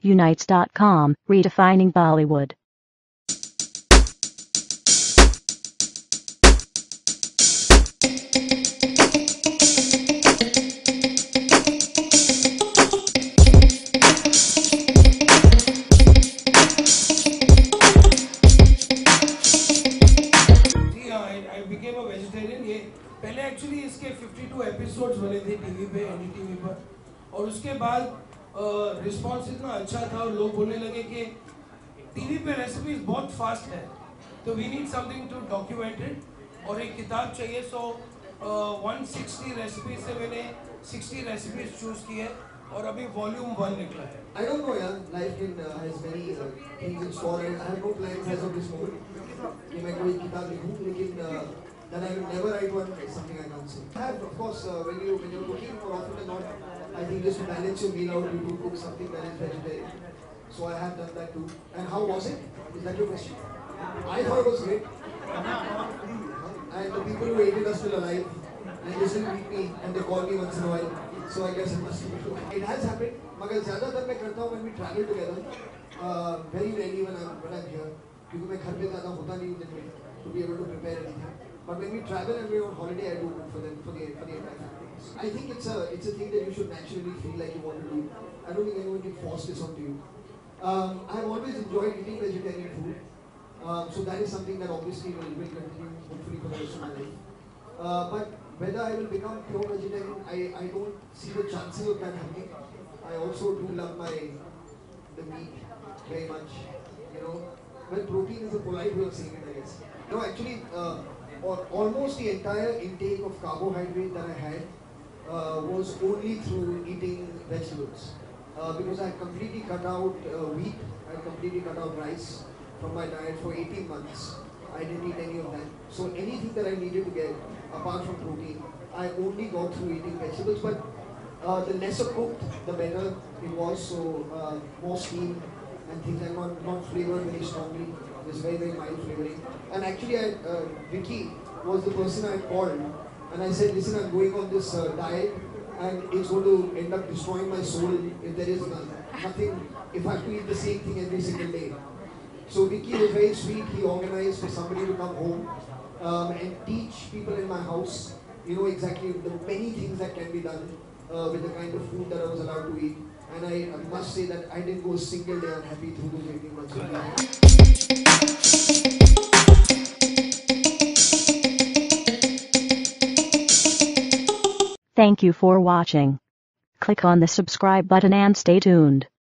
Unites.com, redefining Bollywood. I became a vegetarian. ये पहले actually इसके 52 एपिसोड्स बने थे टीवी पे, एनडीटीवी पर, और उसके बाद रिस्पांस इतना अच्छा था और लोग बोलने लगे कि टीवी पे रेसिपीज बहुत फास्ट है, तो we need something to document it और एक किताब चाहिए. सो 160 रेसिपीज से मैंने 60 रेसिपीज चूज की है और अभी वॉल्यूम 1 निकला है. I don't know, यार. Life has many things in store. I have no plans as of this moment कि मैं कोई किताब लिखूं, लेकिन that I will never write one is something I can't say. I have, of course, when you're cooking, more often than not, I think just to balance your meal out, you do cook something that is vegetarian. So I have done that too. And how was it? Is that your question? I thought it was great. And the people who ate it are still alive. And they still meet me and they call me once in a while. So I guess it must be true. It has happened. मगर ज़्यादातर मैं करता हूँ when we travel together. Very rarely when I'm here. क्योंकि मैं घर पे ज़्यादा होता नहीं दिन में to be able to prepare anything. But when we travel and we're on holiday, I do it for the entire family. I think it's a thing that you should naturally feel like you want to do. I don't think anyone can force this onto you. I've always enjoyed eating vegetarian food. So that is something that obviously will continue hopefully for the rest of my life. But whether I will become pure vegetarian, I don't see the chances of that happening. I also do love the meat very much. You know, well, protein is a polite way of saying it, I guess. No, actually, almost the entire intake of carbohydrate that I had was only through eating vegetables. Because I completely cut out wheat, I completely cut out rice from my diet for 18 months. I didn't eat any of that. So anything that I needed to get, apart from protein, I only got through eating vegetables. But the lesser cooked, the better it was. So more steam and things like not flavored very strongly. Just very, very mild flavoring. And actually, Vicky was the person I called, and I said, listen, I'm going on this diet, and it's going to end up destroying my soul if there is nothing, if I have to eat the same thing every single day. So Vicky was very sweet. He organized for somebody to come home and teach people in my house, you know, exactly the many things that can be done with the kind of food that I was allowed to eat. And I must say that I didn't go a single day unhappy through those 18 months. Thank you for watching. Click on the subscribe button and stay tuned.